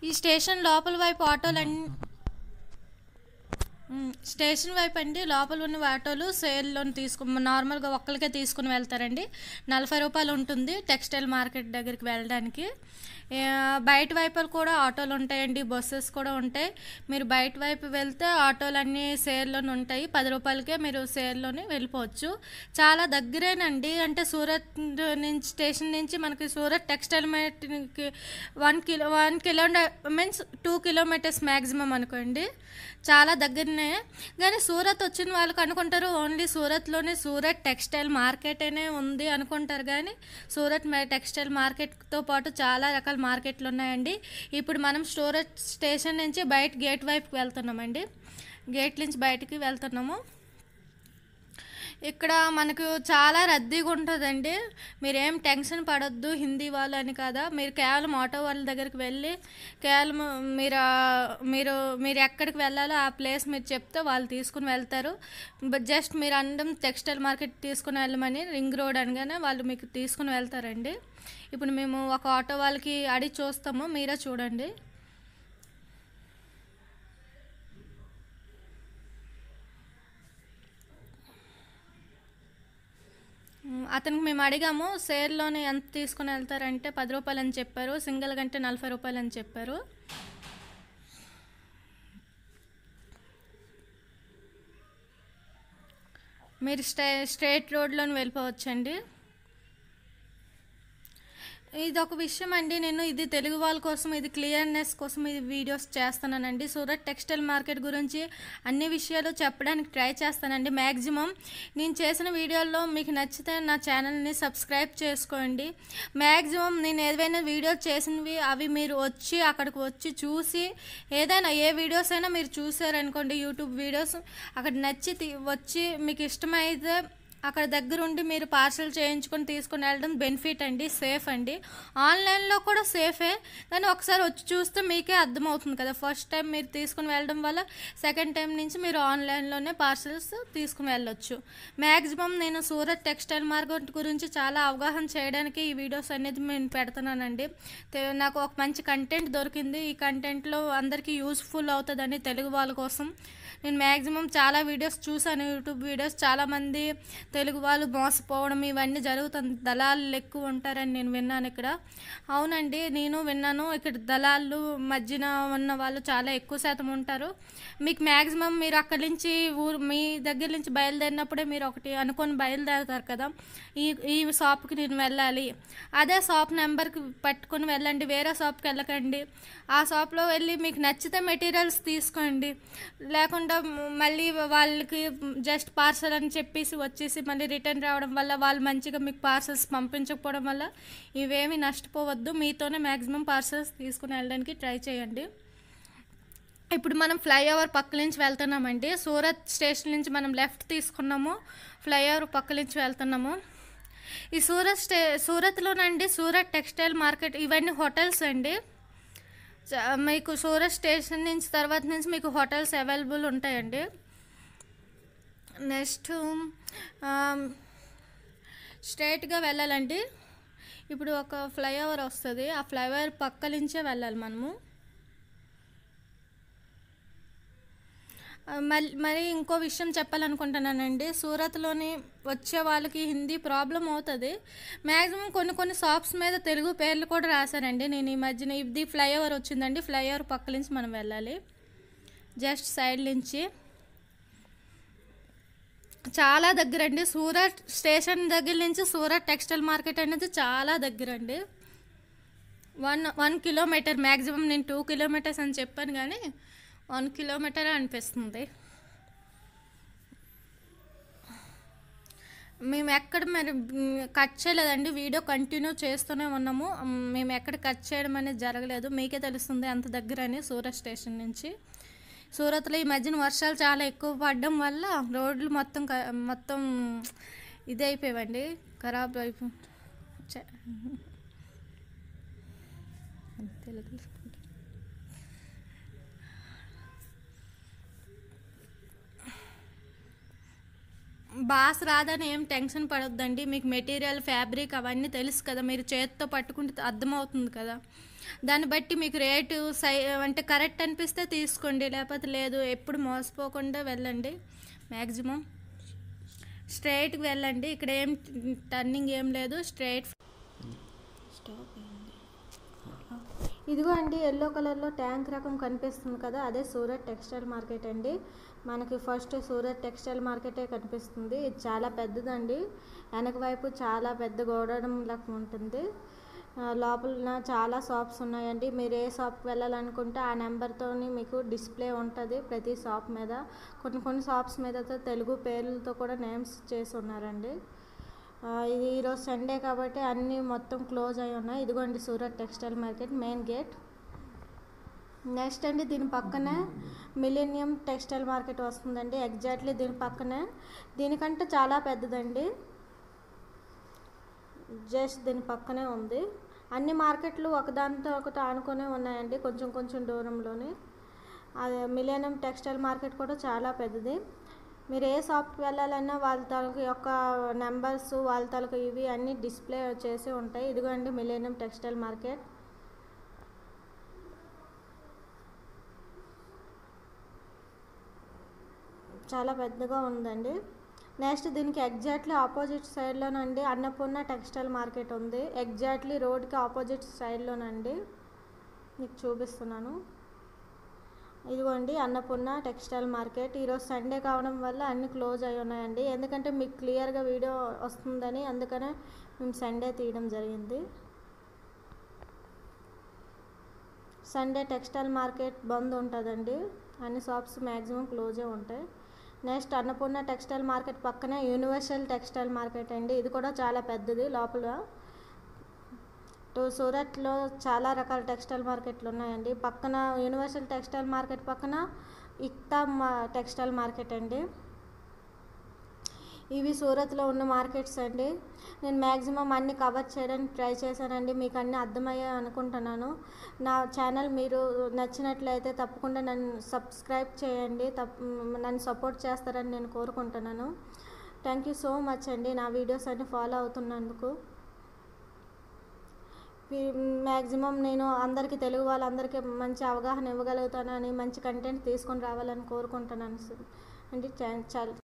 ఈ స్టేషన్ లోపల వైపు ఆటోలన్నీ స్టేషన్ వైపు అండి లోపల ఉన్న ఆటోలు సేల్లో నార్మల్గా ఒక్కరికే తీసుకుని వెళ్తారండి. 40 రూపాయలు ఉంటుంది టెక్స్టైల్ మార్కెట్ దగ్గరికి వెళ్ళడానికి. బయట వైపులు కూడా ఆటోలు ఉంటాయండి, బస్సెస్ కూడా ఉంటాయి. మీరు బయట వైపు వెళ్తే ఆటోలన్నీ సేల్లోనే ఉంటాయి. 10 రూపాయలకే మీరు సేల్లోనే వెళ్ళిపోవచ్చు. చాలా దగ్గరేనండి. అంటే సూరత్ నుంచి స్టేషన్ నుంచి మనకి సూరత్ టెక్స్టైల్ మార్కెట్కి 1 కిలోమీటర్ మీన్స్ 2 కిలోమీటర్స్ మ్యాక్సిమం అనుకోండి. చాలా దగ్గరనే. కానీ సూరత్ వచ్చిన వాళ్ళకి అనుకుంటారు ఓన్లీ సూరత్లోనే సూరత్ టెక్స్టైల్ మార్కెట్ అనే ఉంది అనుకుంటారు. కానీ సూరత్ టెక్స్టైల్ మార్కెట్తో పాటు చాలా రకాల మార్కెట్లు ఉన్నాయండి. ఇప్పుడు మనం సూరత్ స్టేషన్ నుంచి బయట గేట్ వైపుకి వెళ్తున్నామండి. గేట్ నుంచి బయటికి వెళ్తున్నాము. ఇక్కడ మనకు చాలా రద్దీగా ఉంటుందండి. మీరేం టెన్షన్ పడొద్దు హిందీ వాళ్ళు అని కదా. మీరు కేవలం ఆటో వాళ్ళ దగ్గరికి వెళ్ళి కేవలం మీరు ఎక్కడికి వెళ్ళాలో ఆ ప్లేస్ మీరు చెప్తే వాళ్ళు తీసుకుని వెళ్తారు. జస్ట్ మీరు అనడం టెక్స్టైల్ మార్కెట్ తీసుకుని వెళ్ళమని రింగ్ రోడ్ అనగానే వాళ్ళు మీకు తీసుకుని వెళ్తారండి. ఇప్పుడు మేము ఒక ఆటో వాళ్ళకి అడిగి చూస్తాము, మీరే చూడండి. అతనికి మేము అడిగాము సేల్లోనే ఎంత తీసుకుని వెళ్తారంటే 10 రూపాయలు అని చెప్పారు. సింగిల్ గంటే 40 రూపాయలు అని చెప్పారు. మీరు స్ట్రైట్ రోడ్లోని వెళ్ళిపోవచ్చండి. ఇది ఒక విషయం అండి, నేను ఇది తెలుగు వాళ్ళ కోసం, ఇది క్లియర్నెస్ కోసం ఇది వీడియోస్ చేస్తానండి. సూరత్ టెక్స్టైల్ మార్కెట్ గురించి అన్ని విషయాలు చెప్పడానికి ట్రై చేస్తానండి మ్యాక్సిమం. నేను చేసిన వీడియోల్లో మీకు నచ్చితే నా ఛానల్ని సబ్స్క్రైబ్ చేసుకోండి. మ్యాక్సిమం నేను ఏదైనా వీడియోస్ చేసినవి అవి మీరు వచ్చి అక్కడికి వచ్చి చూసి ఏదైనా ఏ వీడియోస్ అయినా మీరు చూసారనుకోండి, యూట్యూబ్ వీడియోస్ అక్కడ నచ్చి వచ్చి మీకు ఇష్టమైతే అక్కడ దగ్గరుండి మీరు పార్సల్ చేయించుకొని తీసుకుని వెళ్ళడం బెనిఫిట్ అండి, సేఫ్ అండి. ఆన్లైన్లో కూడా సేఫే, కానీ ఒకసారి వచ్చి చూస్తే మీకే అర్థమవుతుంది కదా. ఫస్ట్ టైం మీరు తీసుకుని వెళ్ళడం వల్ల సెకండ్ టైం నుంచి మీరు ఆన్లైన్లోనే పార్సల్స్ తీసుకుని వెళ్ళొచ్చు. మ్యాక్సిమం నేను సూరత్ టెక్స్టైల్ మార్కెట్ గురించి చాలా అవగాహన చేయడానికి ఈ వీడియోస్ అనేది నేను పెడుతున్నానండి. నాకు ఒక మంచి కంటెంట్ దొరికింది. ఈ కంటెంట్లో అందరికీ యూస్ఫుల్ అవుతుందని తెలుగు వాళ్ళ కోసం నేను మ్యాక్సిమం చాలా వీడియోస్ చూసాను, యూట్యూబ్ వీడియోస్. చాలామంది తెలుగు వాళ్ళు మోసపోవడం ఇవన్నీ జరుగుతుంది, దళాలు ఎక్కువ ఉంటారని నేను విన్నాను ఇక్కడ. అవునండి, నేను విన్నాను. ఇక్కడ దళాలు మధ్యన ఉన్న వాళ్ళు చాలా ఎక్కువ శాతం ఉంటారు. మీకు మ్యాక్సిమం మీరు అక్కడి నుంచి మీ దగ్గర నుంచి బయలుదేరినప్పుడే మీరు ఒకటి అనుకొని బయలుదేరుతారు కదా, ఈ షాప్కి నేను వెళ్ళాలి, అదే షాప్ నెంబర్కి పట్టుకొని వెళ్ళండి. వేరే షాప్కి వెళ్ళకండి. ఆ షాప్లో వెళ్ళి మీకు నచ్చితే మెటీరియల్స్ తీసుకోండి. లేకుండా మళ్ళీ వాళ్ళకి జస్ట్ పార్సల్ అని చెప్పేసి వచ్చేసి మళ్ళీ రిటర్న్ రావడం వల్ల వాళ్ళు మంచిగా మీకు పార్సల్స్ పంపించకపోవడం వల్ల ఇవేమీ నష్టపోవద్దు. మీతోనే మ్యాక్సిమం పార్సల్స్ తీసుకుని వెళ్ళడానికి ట్రై చేయండి. ఇప్పుడు మనం ఫ్లైఓవర్ పక్క నుంచి వెళ్తున్నామండి. సూరత్ స్టేషన్ నుంచి మనం లెఫ్ట్ తీసుకున్నాము, ఫ్లైఓవర్ పక్క నుంచి వెళ్తున్నాము. ఈ సూరత్లోనండి సూరత్ టెక్స్టైల్ మార్కెట్ ఇవన్నీ హోటల్స్ అండి. మీకు సూరత్ స్టేషన్ నుంచి తర్వాత నుంచి మీకు హోటల్స్ అవైలబుల్ ఉంటాయండి. నెక్స్ట్ స్ట్రైట్గా వెళ్ళాలండి. ఇప్పుడు ఒక ఫ్లైఓవర్ వస్తుంది, ఆ ఫ్లైఓవర్ పక్క నుంచే వెళ్ళాలి మనము. మరి ఇంకో విషయం చెప్పాలనుకుంటున్నానండి. సూరత్లోని వచ్చే వాళ్ళకి హిందీ ప్రాబ్లం అవుతుంది. మ్యాక్సిమం కొన్ని షాప్స్ మీద తెలుగు పేర్లు కూడా రాశారండి. నేను ఈ మధ్యన ఇది ఫ్లైఓవర్ వచ్చిందండి, ఫ్లైఓవర్ పక్క నుంచి మనం వెళ్ళాలి. జస్ట్ సైడ్ నుంచి చాలా దగ్గరండి. సూరత్ స్టేషన్ దగ్గర నుంచి సూరత్ టెక్స్టైల్ మార్కెట్ అనేది చాలా దగ్గరండి. 1 కిలోమీటర్ మ్యాక్సిమం. నేను 2 కిలోమీటర్స్ అని చెప్పాను కానీ 1 కిలోమీటర్ అనిపిస్తుంది. మేము ఎక్కడ మరి కట్ చేయలేదండి, వీడియో కంటిన్యూ చేస్తూనే ఉన్నాము. మేము ఎక్కడ కట్ చేయడం అనేది జరగలేదు. మీకే తెలుస్తుంది అంత దగ్గర అని సూరత్ స్టేషన్ నుంచి. సూరత్లో ఈ మధ్యన వర్షాలు చాలా ఎక్కువ పడడం వల్ల రోడ్లు మొత్తం ఇదైపోయావండి, ఖరాబ్ అయిపో తెలుగు. బాస్ రాదని ఏం టెన్షన్ పడొద్దండి. మీకు మెటీరియల్, ఫ్యాబ్రిక్ అవన్నీ తెలుసు కదా, మీరు చేతితో పట్టుకుంటే అర్థమవుతుంది కదా. దాన్ని బట్టి మీకు రేటు అంటే కరెక్ట్ అనిపిస్తే తీసుకోండి, లేకపోతే లేదు. ఎప్పుడు మోసపోకుండా వెళ్ళండి. మ్యాక్సిమం స్ట్రైట్కి వెళ్ళండి. ఇక్కడ ఏం టర్నింగ్ ఏం లేదు, స్ట్రైట్. ఇదిగో అండి, ఎల్లో కలర్లో ట్యాంక్ రకం కనిపిస్తుంది కదా, అదే సూరత్ టెక్స్టైల్ మార్కెట్ అండి. మనకి ఫస్ట్ సూరత్ టెక్స్టైల్ మార్కెటే కనిపిస్తుంది. ఇది చాలా పెద్దదండి. వెనక వైపు చాలా పెద్ద గోడౌన్ లాగా ఉంటుంది. లోపల చాలా షాప్స్ ఉన్నాయండి. మీరు ఏ షాప్కి వెళ్ళాలనుకుంటే ఆ నెంబర్తో మీకు డిస్ప్లే ఉంటుంది ప్రతి షాప్ మీద. కొన్ని షాప్స్ మీద తెలుగు పేర్లతో కూడా నేమ్స్ చేసి ఉన్నారండి. ఇది ఈరోజు సండే కాబట్టి అన్నీ మొత్తం క్లోజ్ అయి ఉన్నాయి. ఇదిగోండి Surat textile market main gate. Next అండి, దీని పక్కనే మిలీనియం టెక్స్టైల్ మార్కెట్ వస్తుందండి. ఎగ్జాక్ట్లీ దీని పక్కనే, దీనికంటే చాలా పెద్దదండి. జస్ట్ దీని పక్కనే ఉంది. అన్ని మార్కెట్లు ఒకదానితో ఒకటి ఆనుకొనే ఉన్నాయండి, కొంచెం దూరంలోనే. అదే మిలీనియం టెక్స్టైల్ మార్కెట్ కూడా చాలా పెద్దది. మీరు ఏ షాప్కి వెళ్ళాలన్నా వాళ్ళ తాలూకు యొక్క నెంబర్స్, వాళ్ళ తాలూకు ఇవి అన్నీ డిస్ప్లే చేసి ఉంటాయి. ఇదిగోండి మిలీనియం టెక్స్టైల్ మార్కెట్. చాలా పెద్దగా ఉందండి. నెక్స్ట్ దీనికి ఎగ్జాక్ట్లీ ఆపోజిట్ సైడ్లోనండి అన్నపూర్ణ టెక్స్టైల్ మార్కెట్ ఉంది. ఎగ్జాక్ట్లీ రోడ్కి ఆపోజిట్ సైడ్లోనండి మీకు చూపిస్తున్నాను. ఇదిగోండి అన్నపూర్ణ టెక్స్టైల్ మార్కెట్. ఈరోజు సండే కావడం వల్ల అన్నీ క్లోజ్ అయి ఉన్నాయండి. ఎందుకంటే మీకు క్లియర్గా వీడియో వస్తుందని, అందుకనే మేము సండే తీయడం జరిగింది. సండే టెక్స్టైల్ మార్కెట్ బంద్ ఉంటుందండి. అన్ని షాప్స్ మ్యాక్సిమం క్లోజే ఉంటాయి. నెక్స్ట్ అన్నపూర్ణ టెక్స్టైల్ మార్కెట్ పక్కనే యూనివర్సల్ టెక్స్టైల్ మార్కెట్ అండి. ఇది కూడా చాలా పెద్దది. లోపల సూరత్లో చాలా రకాల టెక్స్టైల్ మార్కెట్లు ఉన్నాయండి. పక్కన యూనివర్సల్ టెక్స్టైల్ మార్కెట్ పక్కన ఎక్తా టెక్స్టైల్ మార్కెట్ అండి. ఇవి సూరత్లో ఉన్న మార్కెట్స్ అండి. నేను మ్యాక్సిమం అన్నీ కవర్ చేయడానికి ట్రై చేశానండి. మీకు అన్నీ అర్థమయ్యాయి అనుకుంటున్నాను. నా ఛానల్ మీరు నచ్చినట్లయితే తప్పకుండా నన్ను సబ్స్క్రైబ్ చేయండి. నన్ను సపోర్ట్ చేస్తారని నేను కోరుకుంటున్నాను. థ్యాంక్ యూ సో మచ్ అండి నా వీడియోస్ అన్నీ ఫాలో అవుతున్నందుకు. మ్యాక్సిమం నేను అందరికీ, తెలుగు వాళ్ళందరికీ మంచి అవగాహన ఇవ్వగలుగుతానని, మంచి కంటెంట్ తీసుకొని రావాలని కోరుకుంటున్నాను అండి. చాలా